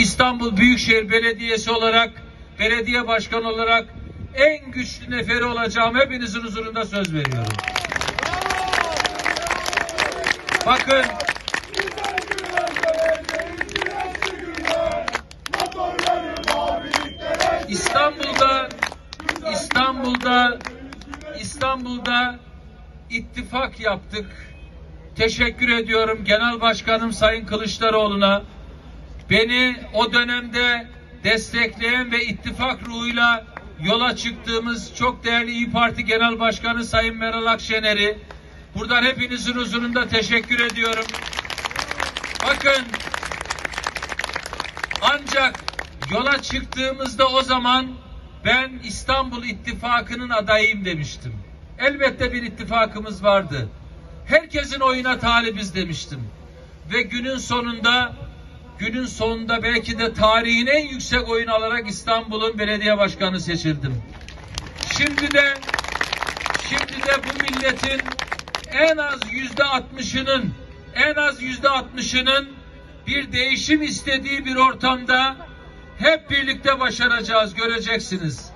İstanbul Büyükşehir Belediyesi olarak, belediye başkanı olarak en güçlü neferi olacağım. Hepinizin huzurunda söz veriyorum. Bakın, İstanbul'da ittifak yaptık. Teşekkür ediyorum Genel Başkanım Sayın Kılıçdaroğlu'na. Beni o dönemde destekleyen ve ittifak ruhuyla yola çıktığımız çok değerli İYİ Parti Genel Başkanı Sayın Meral Akşener'i buradan hepinizin huzurunda teşekkür ediyorum. Bakın, ancak yola çıktığımızda o zaman ben İstanbul İttifakı'nın adayıyım demiştim. Elbette bir ittifakımız vardı. Herkesin oyuna talibiz demiştim. Ve günün sonunda belki de tarihin en yüksek oyunu alarak İstanbul'un belediye başkanı seçildim. Şimdi de bu milletin en az %60'ının bir değişim istediği bir ortamda hep birlikte başaracağız, göreceksiniz.